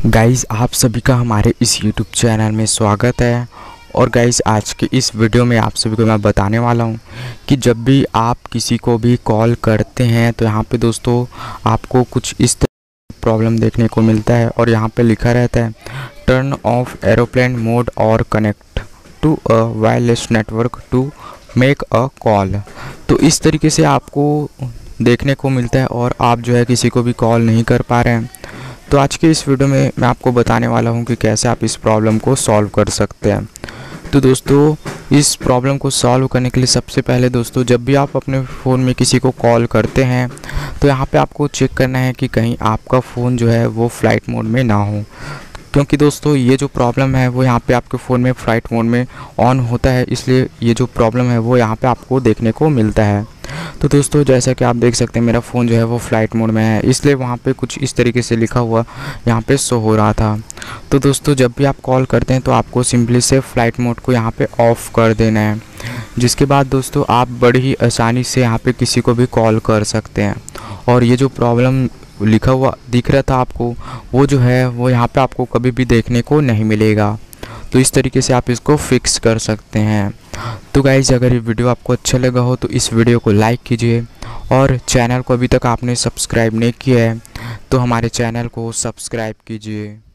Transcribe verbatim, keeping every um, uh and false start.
Guys आप सभी का हमारे इस यूट्यूब चैनल में स्वागत है। और गाइज़ आज के इस वीडियो में आप सभी को मैं बताने वाला हूं कि जब भी आप किसी को भी कॉल करते हैं तो यहां पे दोस्तों आपको कुछ इस तरह की प्रॉब्लम देखने को मिलता है और यहां पे लिखा रहता है टर्न ऑफ एरोप्लेन मोड और connect to a wireless network to make a call. तो इस तरीके से आपको देखने को मिलता है और आप जो है किसी को भी कॉल नहीं कर पा रहे हैं। तो आज के इस वीडियो में मैं आपको बताने वाला हूं कि कैसे आप इस प्रॉब्लम को सॉल्व कर सकते हैं। तो दोस्तों इस प्रॉब्लम को सॉल्व करने के लिए सबसे पहले दोस्तों जब भी आप अपने फ़ोन में किसी को कॉल करते हैं तो यहाँ पे आपको चेक करना है कि कहीं आपका फ़ोन जो है वो फ़्लाइट मोड में ना हो, क्योंकि दोस्तों ये जो प्रॉब्लम है वो यहाँ पे आपके फ़ोन में फ़्लाइट मोड में ऑन होता है, इसलिए ये जो प्रॉब्लम है वो यहाँ पे आपको देखने को मिलता है। तो दोस्तों जैसा कि आप देख सकते हैं मेरा फ़ोन जो है वो फ़्लाइट मोड में है, इसलिए वहाँ पे कुछ इस तरीके से लिखा हुआ यहाँ पे शो हो रहा था। तो दोस्तों जब भी आप कॉल करते हैं तो आपको सिंपली से फ़्लाइट मोड को यहाँ पे ऑफ़ कर देना है, जिसके बाद दोस्तों आप बड़ी ही आसानी से यहाँ पे किसी को भी कॉल कर सकते हैं। और ये जो प्रॉब्लम लिखा हुआ दिख रहा था आपको वो जो है वो यहाँ पे आपको कभी भी देखने को नहीं मिलेगा। तो इस तरीके से आप इसको फिक्स कर सकते हैं। तो गाइज़ अगर ये वीडियो आपको अच्छा लगा हो तो इस वीडियो को लाइक कीजिए और चैनल को अभी तक आपने सब्सक्राइब नहीं किया है तो हमारे चैनल को सब्सक्राइब कीजिए।